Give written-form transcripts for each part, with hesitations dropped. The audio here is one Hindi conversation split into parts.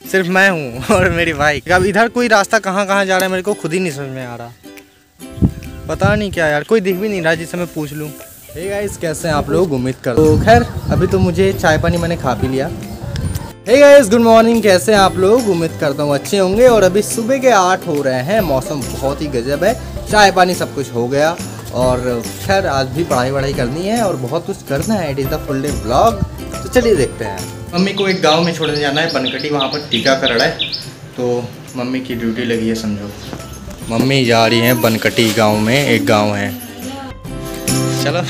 सिर्फ मैं हूँ और मेरी बाइक। अब इधर कोई रास्ता कहाँ कहाँ जा रहा है मेरे को खुद ही नहीं समझ में आ रहा। पता नहीं क्या यार, कोई दिख भी नहीं रहा जिससे मैं पूछ लूँ। हे गाइस, कैसे हैं आप लोग? उम्मीद कर तो खैर अभी तो मुझे चाय पानी मैंने खा पी लिया। Hey guys, good morning. कैसे हैं आप लोग? उम्मीद करता हूँ अच्छे होंगे। और अभी सुबह के 8 हो रहे हैं, मौसम बहुत ही गजब है, चाय पानी सब कुछ हो गया। और खैर आज भी पढ़ाई करनी है और बहुत कुछ करना है। It is the full day vlog. तो चलिए देखते हैं। मम्मी को एक गांव में छोड़ने जाना है, बनकटी, वहाँ पर टीकाकरण है, तो मम्मी की ड्यूटी लगी है समझो। मम्मी जा रही हैं बनकटी गांव में, एक गांव है। चलो।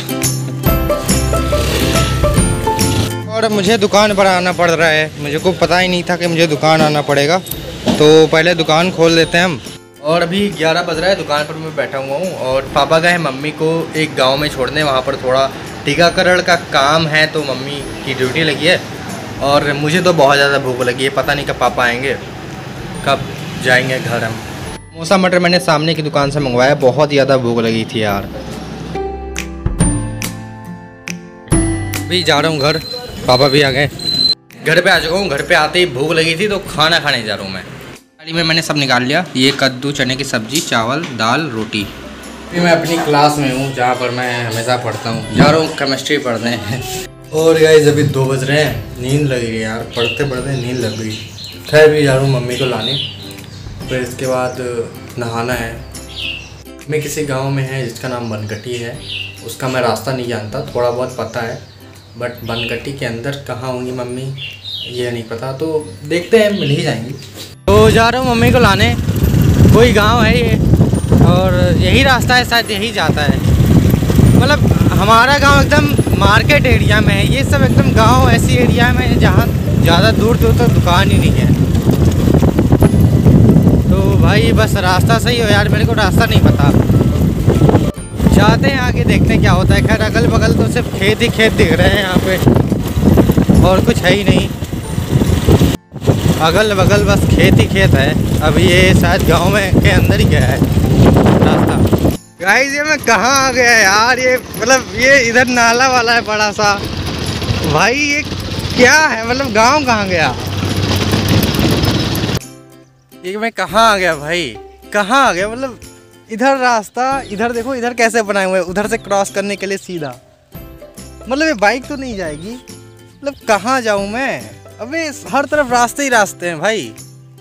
और मुझे दुकान पर आना पड़ रहा है, मुझे को पता ही नहीं था कि मुझे दुकान आना पड़ेगा, तो पहले दुकान खोल देते हैं हम। और अभी 11 बज रहा है, दुकान पर मैं बैठा हुआ हूँ और पापा गए हैं मम्मी को एक गांव में छोड़ने, वहाँ पर थोड़ा टीकाकरण का काम है, तो मम्मी की ड्यूटी लगी है। और मुझे तो बहुत ज़्यादा भूख लगी है, पता नहीं कब पापा आएंगे, कब जाएंगे घर हम। समोसा मटर मैंने सामने की दुकान से मंगवाया, बहुत ज़्यादा भूख लगी थी यार। अभी जा रहा हूँ घर, पापा भी आ गए। घर पे आ चुका हूँ, घर पे आते ही भूख लगी थी तो खाना खाने जा रहा हूँ मैं। थाली में मैंने सब निकाल लिया, ये कद्दू, चने की सब्जी, चावल, दाल, रोटी। अभी मैं अपनी क्लास में हूँ जहाँ पर मैं हमेशा पढ़ता हूँ, जा रहा हूँ केमिस्ट्री पढ़ने। और गाइस अभी 2 बज रहे हैं, नींद लग गई यार, पढ़ते पढ़ते नींद लग गई। खैर भी जा रहा हूँ मम्मी को लाने, फिर इसके बाद नहाना है। मैं किसी गांव में है जिसका नाम बनकटी है, उसका मैं रास्ता नहीं जानता, थोड़ा बहुत पता है, बट बनकटी के अंदर कहाँ होंगी मम्मी ये नहीं पता, तो देखते हैं, मिल ही जाएंगी। तो जा रहा हूँ मम्मी को लाने, कोई गांव है ये और यही रास्ता है, शायद यही जाता है। मतलब हमारा गांव एकदम मार्केट एरिया में है, ये सब एकदम गांव ऐसी एरिया में है जहाँ ज़्यादा दूर दूर तक दुकान ही नहीं है। तो भाई बस रास्ता सही हो यार, मेरे को रास्ता नहीं पता। जाते हैं आगे, देखते हैं क्या होता है। खैर अगल बगल तो सिर्फ खेत ही खेत दिख रहे हैं यहाँ पे, और कुछ है ही नहीं, अगल बगल बस खेत ही खेत है। अब ये शायद गांव में के अंदर ही गया है रास्ता। गाइस ये मैं कहाँ आ गया यार, ये मतलब ये इधर नाला वाला है बड़ा सा। भाई ये क्या है, मतलब गांव कहाँ गया? ये मैं कहाँ आ गया भाई, कहाँ आ गया? मतलब इधर रास्ता, इधर देखो, इधर कैसे बनाए हुए हैं, उधर से क्रॉस करने के लिए सीधा। मतलब ये बाइक तो नहीं जाएगी, मतलब कहाँ जाऊँ मैं? अबे हर तरफ रास्ते ही रास्ते हैं भाई।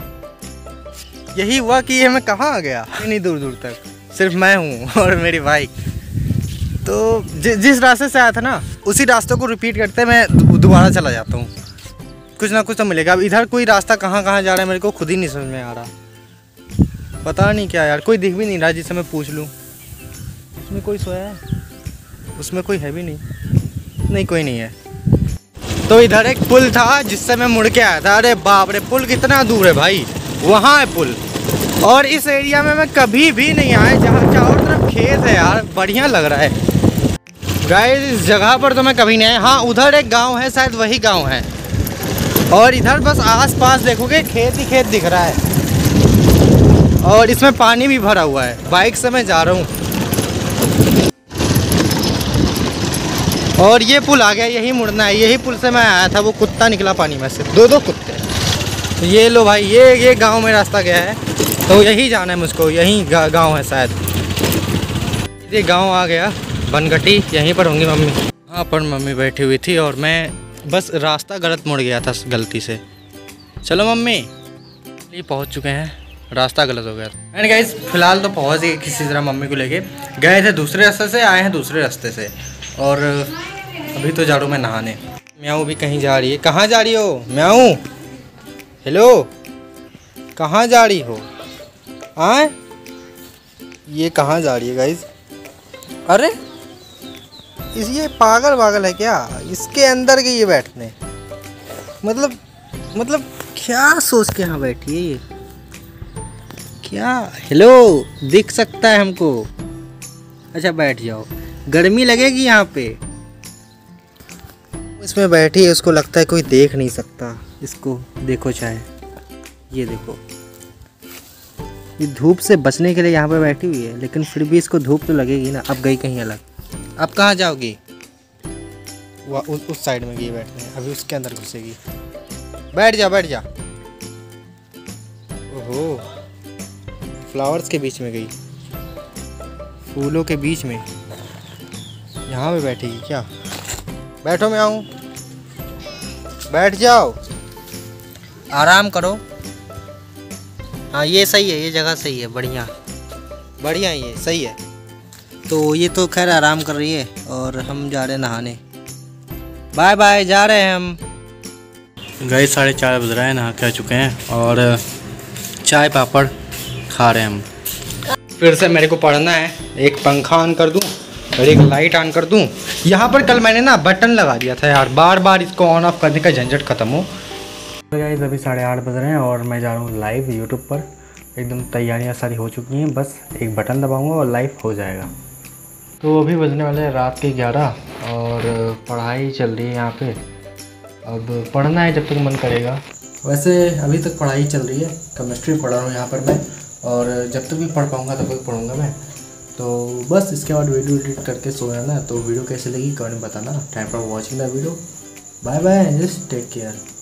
यही हुआ कि ये मैं कहाँ आ गया, नहीं दूर दूर तक सिर्फ मैं हूँ और मेरी बाइक। तो जिस रास्ते से आया था ना, उसी रास्ते को रिपीट करते मैं दोबारा चला जाता हूँ, कुछ ना कुछ तो मिलेगा। अब इधर कोई रास्ता कहाँ कहाँ जा रहा है मेरे को खुद ही नहीं समझ में आ रहा। पता नहीं क्या यार, कोई दिख भी नहीं रहा जिससे मैं पूछ लूँ। उसमें कोई सोया है? उसमें कोई है भी नहीं, कोई नहीं है। तो इधर एक पुल था जिससे मैं मुड़ के आया था। अरे बाप रे, पुल कितना दूर है भाई, वहाँ है पुल। और इस एरिया में मैं कभी भी नहीं आया जहाँ चारों तरफ खेत है यार, बढ़िया लग रहा है। गाइस इस जगह पर तो मैं कभी नहीं आया। हाँ उधर एक गांव है, शायद वही गांव है। और इधर बस आसपास देखोगे खेत ही खेत दिख रहा है, और इसमें पानी भी भरा हुआ है। बाइक से मैं जा रहा हूँ और ये पुल आ गया, यही मुड़ना है। यही पुल से मैं आया था, वो कुत्ता निकला पानी में से, 2 कुत्ते। तो ये लो भाई, ये गांव में रास्ता गया है, तो यही जाना है मुझको, यही गांव है शायद। ये गांव आ गया बनकटी, यहीं पर होंगी मम्मी। वहाँ पर मम्मी बैठी हुई थी और मैं बस रास्ता गलत मुड़ गया था गलती से। चलो मम्मी, ये पहुँच चुके हैं, रास्ता गलत हो गया था। एंड गाइस फिलहाल तो पहुँच गए किसी तरह, मम्मी को लेके गए थे दूसरे रास्ते से, आए हैं दूसरे रास्ते से। और अभी तो जा रहा हूँ मैं नहाने। म्याऊ भी कहीं जा रही है। कहाँ जा रही हो म्याऊ? हेलो, कहाँ जा रही हो? आए ये कहाँ जा रही है गाइस? अरे ये पागल है क्या? इसके अंदर गई है बैठने, मतलब क्या सोच के यहाँ बैठी है ये? क्या? हेलो, दिख सकता है हमको? अच्छा बैठ जाओ, गर्मी लगेगी यहाँ पे। इसमें बैठी है, उसको लगता है कोई देख नहीं सकता इसको। देखो चाहे ये देखो, ये धूप से बचने के लिए यहाँ पे बैठी हुई है, लेकिन फिर भी इसको धूप तो लगेगी ना। अब गई कहीं अलग। अब कहाँ जाओगी? उस साइड में गई बैठने, अभी उसके अंदर घुसेगी। बैठ जा। ओहो, फ्लावर्स के बीच में गई, फूलों के बीच में। यहाँ पे बैठेगी क्या? बैठो, मैं आऊँ। बैठ जाओ, आराम करो। हाँ ये सही है, ये जगह सही है, बढ़िया बढ़िया, ये सही है। तो ये तो खैर आराम कर रही है और हम जा रहे हैं नहाने। बाय बाय, जा रहे हैं हम। गए 4:30 बज रहे हैं, नहा के आ चुके हैं और चाय पापड़ खा रहे हैं हम। फिर से मेरे को पढ़ना है। एक पंखा ऑन कर दूं और एक लाइट ऑन कर दूं। यहाँ पर कल मैंने ना बटन लगा दिया था यार, बार बार इसको ऑन ऑफ करने का झंझट खत्म हो। तो गाइस अभी 8:30 बज रहे हैं और मैं जा रहा हूँ लाइव यूट्यूब पर। एकदम तैयारियाँ सारी हो चुकी हैं, बस एक बटन दबाऊँगा और लाइव हो जाएगा। तो अभी बजने वाले हैं रात के 11 और पढ़ाई चल रही है यहाँ पे। अब पढ़ना है जब तक मन करेगा। वैसे अभी तक पढ़ाई चल रही है, केमिस्ट्री पढ़ रहा हूँ यहाँ पर मैं, और जब तक भी पढ़ पाऊँगा तब तक पढ़ूँगा मैं। तो बस इसके बाद वीडियो एडिट करके सो जाना। तो वीडियो कैसे लगी कमेंट में बताना। Thank for watching the video. Bye bye, just take care.